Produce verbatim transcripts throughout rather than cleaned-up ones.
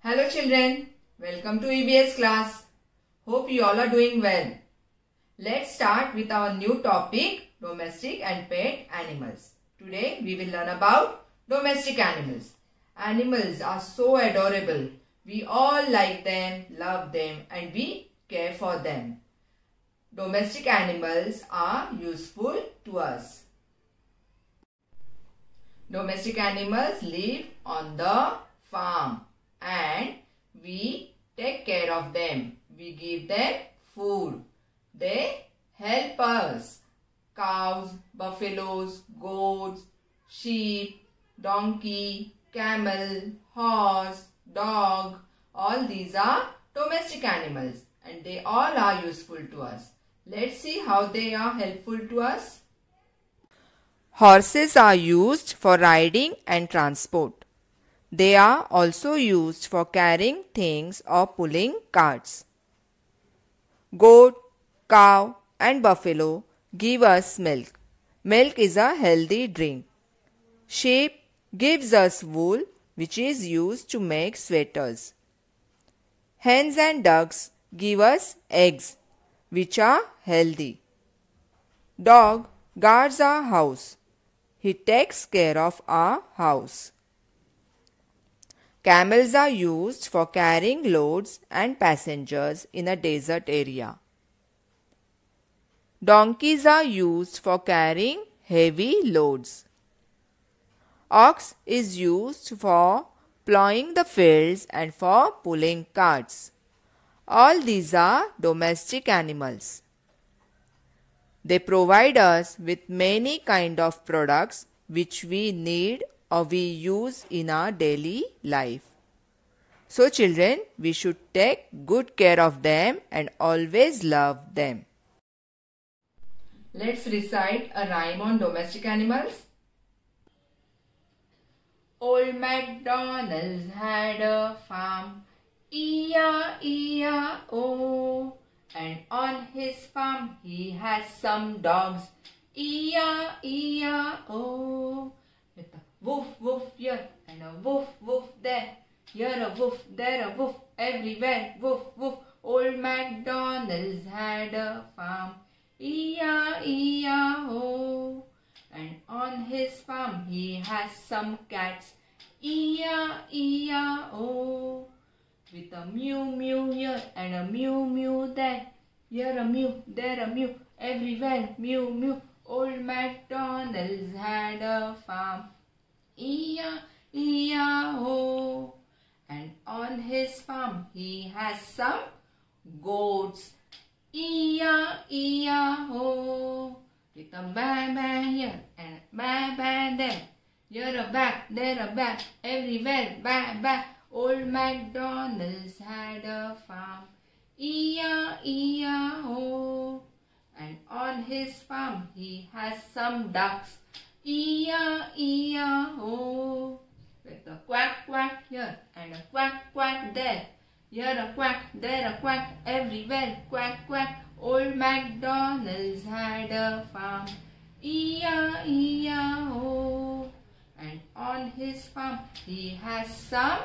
Hello children, welcome to E V S class. Hope you all are doing well. Let's start with our new topic, domestic and pet animals. Today we will learn about domestic animals. Animals are so adorable. We all like them, love them and we care for them. Domestic animals are useful to us. Domestic animals live on the farm and we take care of them. We give them food. They help us. Cows, buffaloes, goats, sheep, donkey, camel, horse, dog. All these are domestic animals and they all are useful to us. Let's see how they are helpful to us. Horses are used for riding and transport. They are also used for carrying things or pulling carts. Goat, cow and buffalo give us milk. Milk is a healthy drink. Sheep gives us wool which is used to make sweaters. Hens and ducks give us eggs which are healthy. Dog guards our house. He takes care of our house. Camels are used for carrying loads and passengers in a desert area. Donkeys are used for carrying heavy loads. Ox is used for plowing the fields and for pulling carts. All these are domestic animals. They provide us with many kind of products which we need or we use in our daily life. So children, we should take good care of them and always love them. Let's recite a rhyme on domestic animals. Old MacDonald had a farm, E I E I O. And on his farm he has some dogs, E I E I O. With a woof woof here and a woof woof there. Here a woof, there a woof, everywhere woof woof. Old MacDonald's had a farm, E I E I O. And on his farm he has some cats, E I E I O. With a mew mew here and a mew mew there. Here a mew, there a mew, everywhere mew mew. Old MacDonald's had a farm, E I E I O. And on his farm he has some goats, E I E I O. With a baa baa here and a baa baa there. Here a bat, there a bat, everywhere baa baa. Old MacDonald's had a farm, E I E I O. And on his farm he has some ducks, E I E I O. With a quack quack here and a quack quack there. Here a quack, there a quack, everywhere quack quack. Old MacDonald's had a farm, E I E I O. And on his farm he has some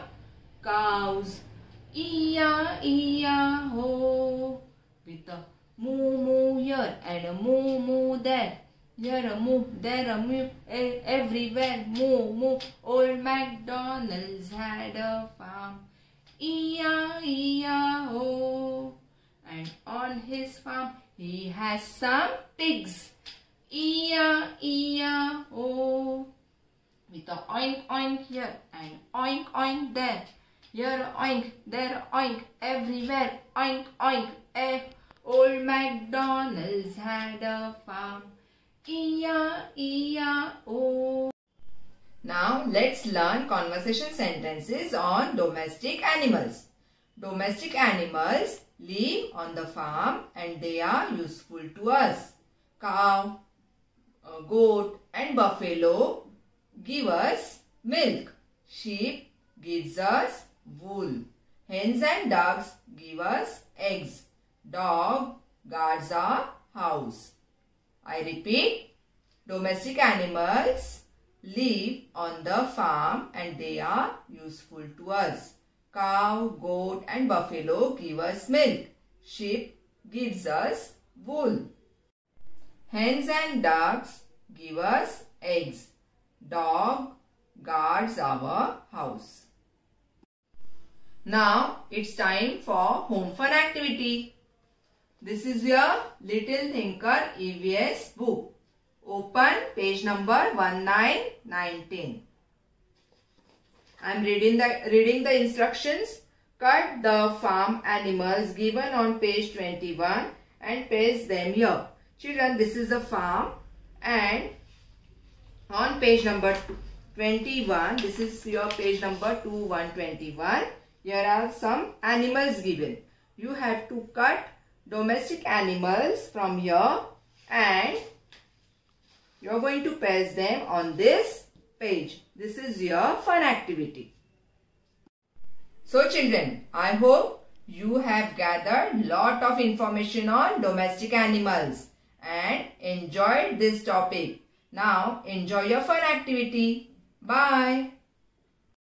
cows, E I E I O. With a moo moo here and a moo moo there. Here a moo, there a moo, everywhere moo moo. Old MacDonald's had a farm, E I E I O. And on his farm he has some pigs, E I E I O. With a oink oink here and oink oink there. Here a oink, there a oink, everywhere oink oink. Eh. Old MacDonald's had a farm, E I E I O. Now let's learn conversation sentences on domestic animals. Domestic animals live on the farm and they are useful to us. Cow, goat and buffalo give us milk. Sheep gives us wool. Hens and ducks give us eggs. Dog guards our house. I repeat, domestic animals live on the farm and they are useful to us. Cow, goat and buffalo give us milk. Sheep gives us wool. Hens and ducks give us eggs. Dog guards our house. Now it's time for home fun activity. This is your Little Thinker E V S book. Open page number nineteen nineteen. I am reading the, reading the instructions. Cut the farm animals given on page twenty-one and paste them here. Children, this is the farm, and on page number twenty-one, this is your page number twenty-one twenty-one. Here are some animals given. You have to cut domestic animals from here and you are going to paste them on this page. This is your fun activity. So children, I hope you have gathered lot of information on domestic animals and enjoyed this topic. Now enjoy your fun activity. Bye.